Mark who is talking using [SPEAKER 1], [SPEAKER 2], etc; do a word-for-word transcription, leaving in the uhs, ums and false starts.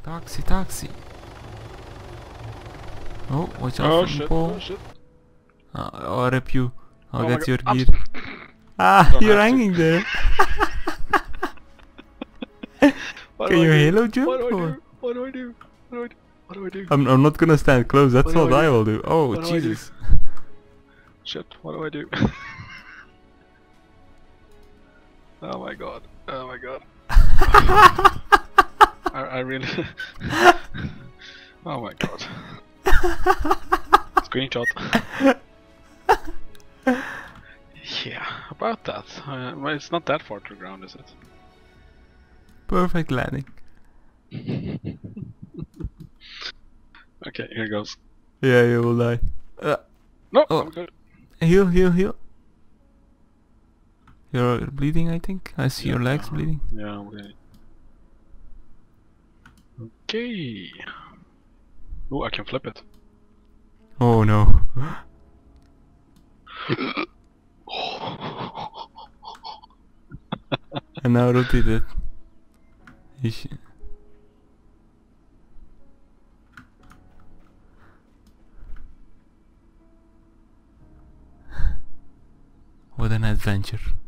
[SPEAKER 1] Taxi, taxi. Oh, watch out
[SPEAKER 2] Oh
[SPEAKER 1] from the
[SPEAKER 2] shit,
[SPEAKER 1] pole.
[SPEAKER 2] oh shit.
[SPEAKER 1] Uh, I'll rip you. I'll
[SPEAKER 2] Oh my
[SPEAKER 1] get
[SPEAKER 2] God,
[SPEAKER 1] your
[SPEAKER 2] I'm
[SPEAKER 1] gear.
[SPEAKER 2] s-
[SPEAKER 1] Ah,
[SPEAKER 2] Don't
[SPEAKER 1] you're
[SPEAKER 2] have to.
[SPEAKER 1] hanging there.
[SPEAKER 2] What
[SPEAKER 1] Can
[SPEAKER 2] do I
[SPEAKER 1] you
[SPEAKER 2] do?
[SPEAKER 1] halo
[SPEAKER 2] What
[SPEAKER 1] jump
[SPEAKER 2] do I
[SPEAKER 1] or?
[SPEAKER 2] do? What do I do? What do I do? What do I do?
[SPEAKER 1] I'm, I'm not gonna stand close, that's
[SPEAKER 2] What do
[SPEAKER 1] what
[SPEAKER 2] I
[SPEAKER 1] I
[SPEAKER 2] do?
[SPEAKER 1] will do. Oh,
[SPEAKER 2] What do I do?
[SPEAKER 1] Jesus.
[SPEAKER 2] Shit, what do I do? Oh my god. Oh my god. I, I really... Oh my god. Screenshot. Yeah, about that. Uh, well, it's not that far to the ground, is it?
[SPEAKER 1] Perfect landing.
[SPEAKER 2] Okay, here goes.
[SPEAKER 1] Yeah, you will die. Uh,
[SPEAKER 2] No,
[SPEAKER 1] oh,
[SPEAKER 2] I'm good.
[SPEAKER 1] heal, heal, heal. You're bleeding, I think. I see
[SPEAKER 2] Yeah,
[SPEAKER 1] your legs
[SPEAKER 2] yeah.
[SPEAKER 1] bleeding.
[SPEAKER 2] Yeah, okay. Okay. Oh, I can flip it.
[SPEAKER 1] Oh no. And now rotate it. Ish. What an adventure.